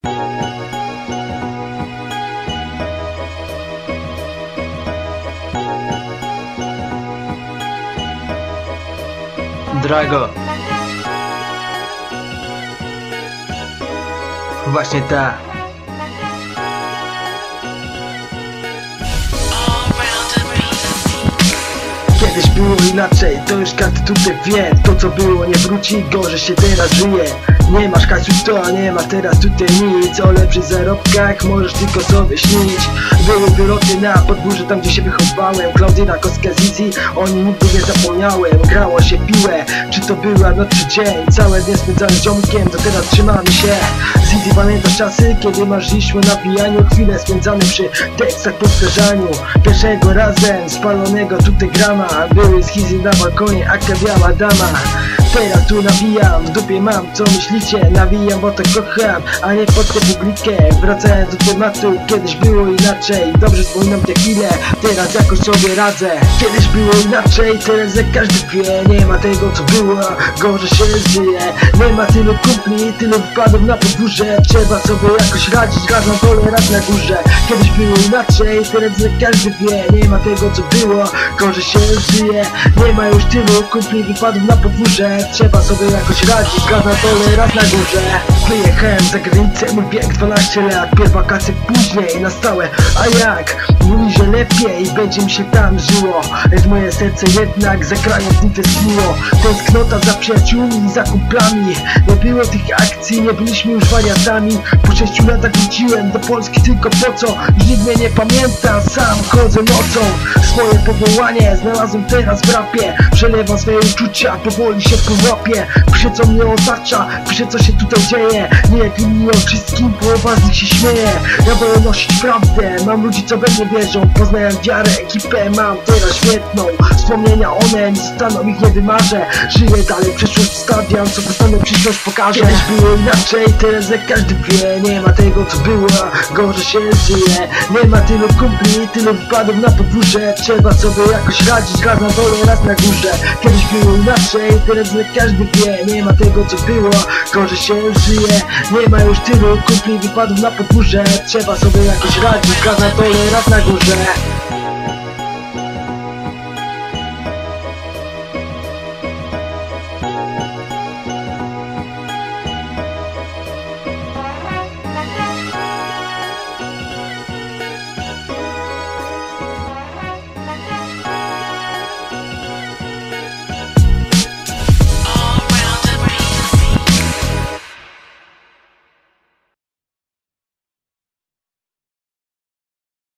Drago. Właśnie tak. Kiedyś było inaczej, to już każdy tutaj wie. To co było nie wróci, gorzej się teraz żyje. Nie masz hajsu to, nie ma teraz tutaj nic. O lepszych zarobkach możesz tylko sobie śnić. Były wyloty na podwórze, tam gdzie się wychowałem. Klaudyna, Kostka, Zizi, oni nigdy nie zapomniałem. Grało się piłę, czy to była noc czy dzień. Całe dnie spędzałem z ziomkiem, do teraz trzymamy się. Zizi, pamiętasz czasy, kiedy marzyliśmy na pijaniu? Chwile spędzane przy tekstach, powtarzaniu. Pierwszego razem spalonego tutaj grama. Były schizy na balkonie, aka biała dama. Teraz tu nawijam, w dupie mam, co myślicie? Nawijam, bo to kocham, a nie pod tę publikę. Wracając do tematu, kiedyś było inaczej. Dobrze wspominam te chwile, teraz jakoś sobie radzę. Kiedyś było inaczej, teraz jak każdy wie. Nie ma tego co było, gorzej się żyje. Nie ma tylu kumpli, tylu wpadów na podwórze. Trzeba sobie jakoś radzić, raz na dole, raz na górze. Kiedyś było inaczej, teraz jak każdy wie. Nie ma tego co było, gorzej się żyje. Nie ma już tylu kumpli, wypadów na podwórze. Trzeba sobie jakoś radzić, raz na dole, raz na górze. Wyjechałem za granicę, mój wiek 12 lat. Pierw wakacje, później na stałe. A jak? Mówi, że lepiej będzie mi się tam żyło. Lecz moje serce jednak za krajem dni tęskniło. Tęsknota za przyjaciółmi i za kumplami. Nie było tych akcji, nie byliśmy już wariatami. Po 6 latach wróciłem do Polski tylko po co? Już nikt mnie nie pamięta, sam chodzę nocą. Swoje powołanie znalazłem teraz w rapie. Przelewam swoje uczucia, powoli się połapię. Piszę co mnie otacza, piszę co się tutaj dzieje. Nie jak inni o wszystkim, połowa z nich się śmieje. Ja wolę nosić prawdę, mam ludzi co we mnie wierzą. Poznałem wiarę, ekipę mam teraz świetną. Wspomnienia one nie zostaną, ich nie wymarzę. Żyję dalej, przyszłość wstawiam, co dostanę przyszłość pokażę. Kiedyś było inaczej, teraz jak każdy wie. Nie ma tego co było, gorzej się żyje. Nie ma tylu kumpli, tylu wypadów na podwórze. Trzeba sobie jakoś radzić, raz na dole, raz na górze. Kiedyś było inaczej, teraz jak każdy wie. Nie ma tego co było, gorzej się żyje. Nie ma już tylu kumpli, wypadów na podwórze. Trzeba sobie jakoś radzić, raz na dole, raz na górze.